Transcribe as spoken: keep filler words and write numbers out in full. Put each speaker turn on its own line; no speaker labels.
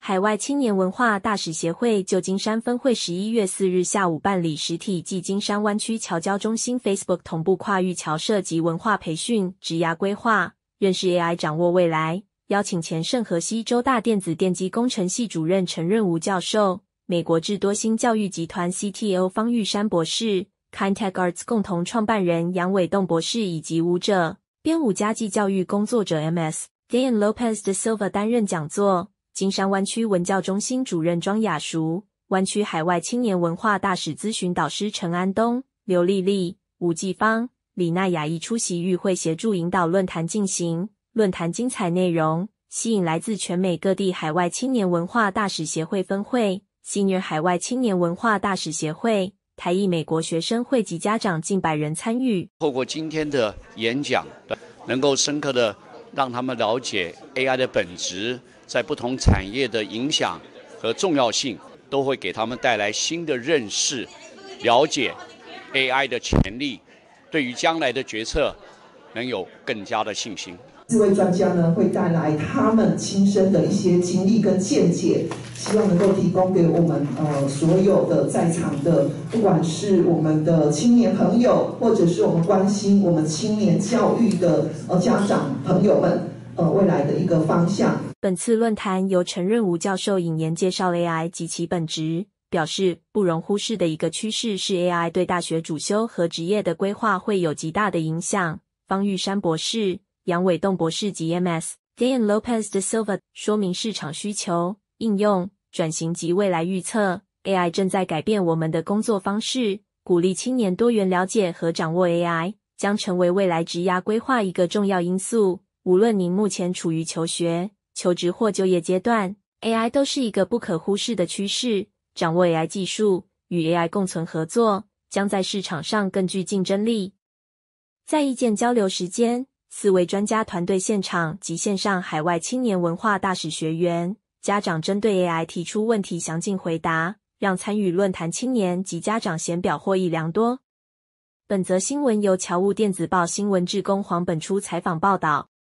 海外青年文化大使协会旧金山分会十一月四日下午办理实体暨金山湾区侨交中心 Facebook 同步跨域侨社及文化培训、职涯规划、认识 A I 掌握未来，邀请前圣荷西州大电子电机工程系主任陈润吾教授、美国智多星教育集团 C T O 方玉山博士、Kindtech Arts 共同创办人杨伟栋博士以及舞者、编舞家暨教育工作者 M S Dan Lopez de Silva 担任讲座。金山湾区文教中心主任庄雅淑、湾区海外青年文化大使咨询导师陈安东、刘丽丽、吴继芳、李娜雅亦出席与会，协助引导论坛进行。论坛精彩内容吸引来自全美各地海外青年文化大使协会分会、Senior 海外青年文化大使协会、台裔美国学生会及家长近百人参与。
透过今天的演讲，能够深刻的让他们了解 A I 的本质，在不同产业的影响和重要性，都会给他们带来新的认识，了解 A I 的潜力，对于将来的决策能有更加的信心。
四位专家呢，会带来他们亲身的一些经历跟见解，希望能够提供给我们呃所有的在场的，不管是我们的青年朋友，或者是我们关心我们青年教育的呃家长朋友们，呃未来的一个方向。
本次论坛由陈润吾教授引言介绍 A I 及其本质，表示不容忽视的一个趋势是 A I 对大学主修和职业的规划会有极大的影响。方玉山博士、杨伟栋博士及 M S Dan Lopez de Silva 说明市场需求、应用、转型及未来预测。A I 正在改变我们的工作方式，鼓励青年多元了解和掌握 A I， 将成为未来职涯规划一个重要因素。无论您目前处于求学、求职或就业阶段， A I 都是一个不可忽视的趋势。掌握 A I 技术，与 A I 共存合作，将在市场上更具竞争力。在意见交流时间，四位专家团队现场及线上海外青年文化大使学员、家长针对 A I 提出问题详尽回答，让参与论坛青年及家长显表获益良多。本则新闻由侨务电子报新闻志工黄本初采访报道。